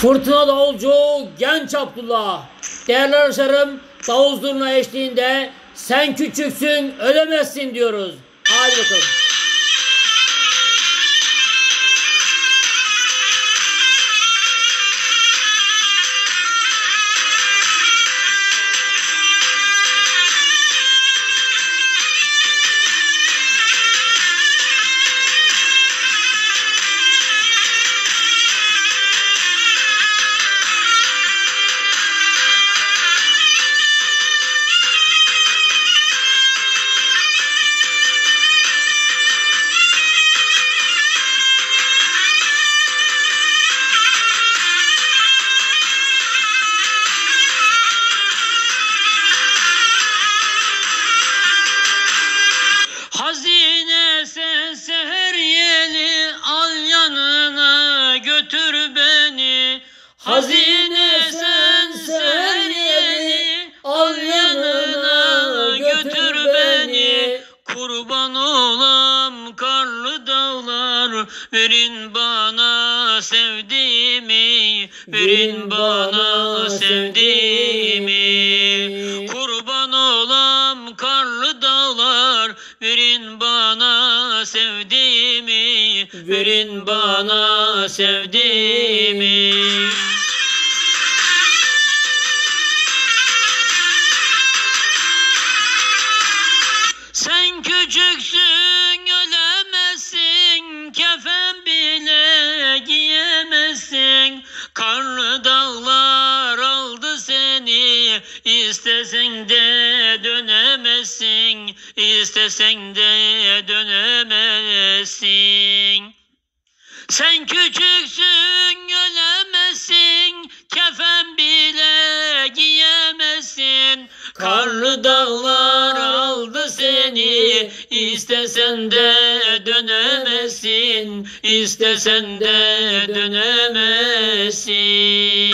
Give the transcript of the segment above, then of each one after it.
Fırtına davulcu genç Abdullah. Değerli arkadaşlarım, davul zurna eşliğinde sen küçüksün ölemezsin diyoruz. Hadi bakalım. Hazine sen seher yeli al yanına götür beni. Hazine sen seher yeli al yanına götür beni. Kurban olam karlı dağlar verin bana sevdiğimi, verin bana sevdiğimi. Kurban olam karlı dağlar verin bana sevdiğimi, verin bana sevdiğimi. Sen küçüksün ölemezsin, kefen bile giyemezsin. Karlı dağlar aldı seni, istesen de dönemezsin, istesen de dönemezsin. Sen küçüksün ölemezsin, kefen bile giyemezsin. Karlı dağlar aldı seni, istesen de dönemezsin, istesen de dönemezsin.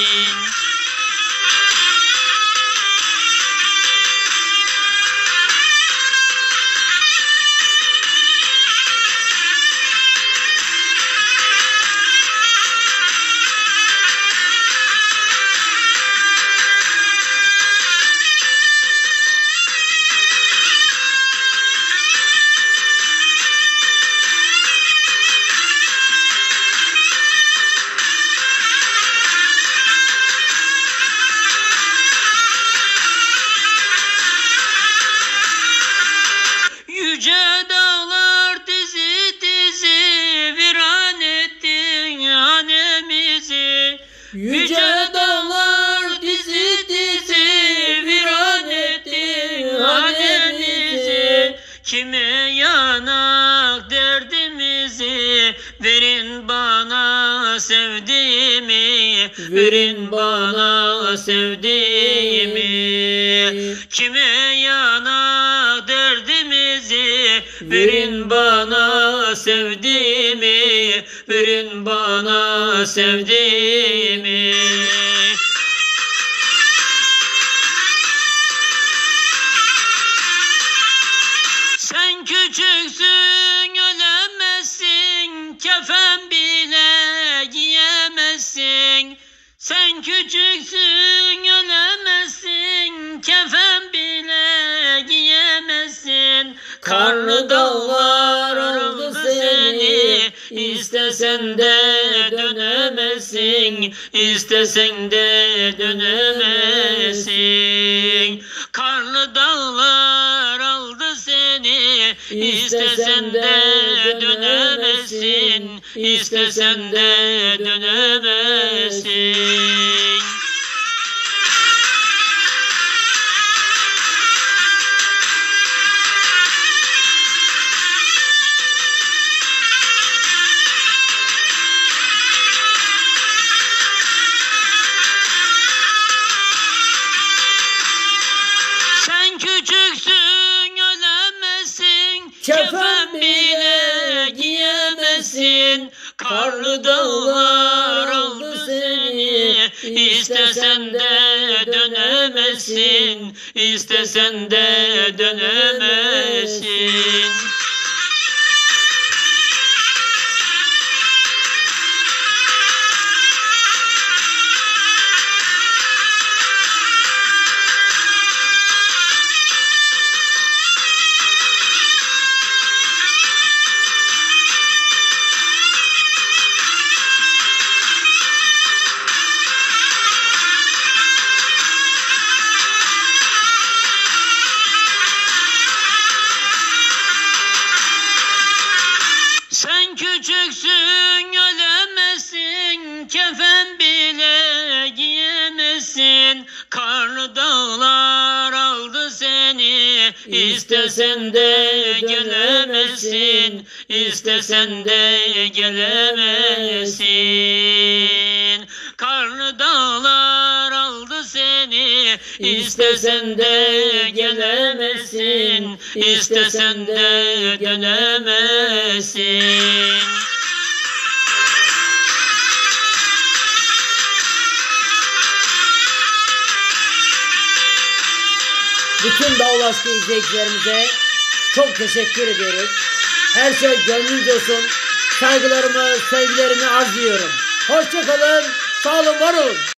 Yüce dağlar dizi dizi viran ettin hanemizi. Yüce dağlar dizi dizi viran ettin hanemizi. Kime yanak derdimizi, verin bana sevdiğimi, verin bana sevdiğimi. Kime yanak derdimizi, verin bana sevdiğimi, verin bana sevdiğimi. Sen küçüksün ölemezsin, kefen bile giyemezsin. Sen küçüksün ölemezsin, kefen bile giyemezsin. Karlı dağlar aldı seni, istesen de dönemezsin, istesen de dönemezsin. Karlı dağlar aldı seni, istesen de dönemezsin, istesen de dönemezsin. Sen küçüksün ölemezsin, kefen bile giyemezsin. Karlı dağlar aldı seni, istesen de dönemezsin, istesen de dönemezsin. kefen bile giyemezsin. Karlı dağlar aldı seni, istesen de gelemezsin, istesen de gelemezsin. Karlı dağlar aldı seni, istesen de gelemezsin, istesen de gelemezsin. Bütün Davul Aşkı izleyicilerimize çok teşekkür ediyoruz. Her şey gönlünüzce olsun. Saygılarımı, sevgilerimi arz ediyorum. Hoşça kalın, sağ olun, var olun.